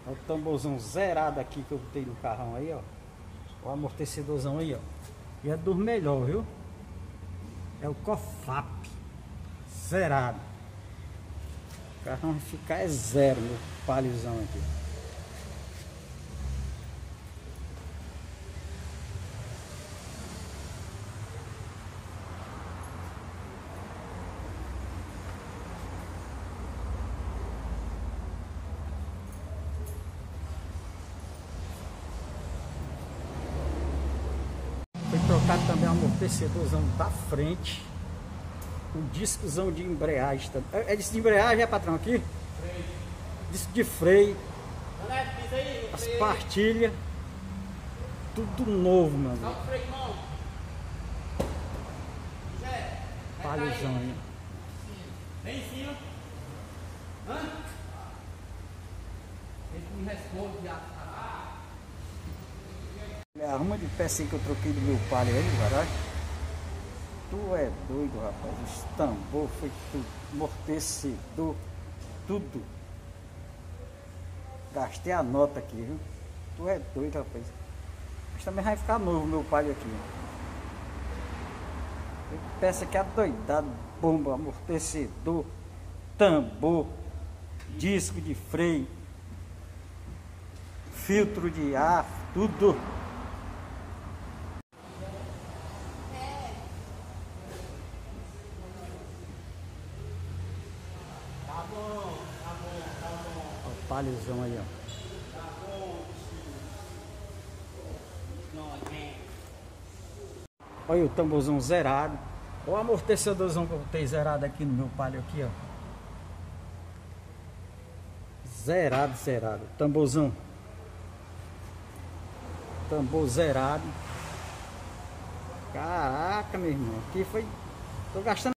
Olha o tamborzão zerado aqui que eu botei no carrão aí, ó. O amortecedorzão aí, ó. E é dos melhores, viu? É o COFAP. Zerado. O carrão vai ficar é zero, meu palhozão aqui. Foi trocado também o amortecedorzão da frente. O discozão de embreagem também. É disco de embreagem, é, patrão, aqui? Freio. Disco de freio. As partilhas. Tudo novo, mano. Palhozão aí. Vem em cima. Hã? Ele me responde já. Arruma de peça aí que eu troquei do meu palho aí, caralho. Tu é doido, rapaz. Os tambor foi tudo. Amortecedor. Tudo. Gastei a nota aqui, viu? Tu é doido, rapaz. Mas também vai ficar novo o meu palho aqui. Peça que é doidado. Bomba, amortecedor, tambor, disco de freio, filtro de ar, tudo. Tá bom. Olha o palhozão aí, ó. Tá bom. Olha o tamborzão zerado. Olha o amortecedorzão que eu botei zerado aqui no meu palho aqui, ó. Zerado, zerado. Tamborzão. Tambor zerado. Caraca, meu irmão. Aqui foi... Tô gastando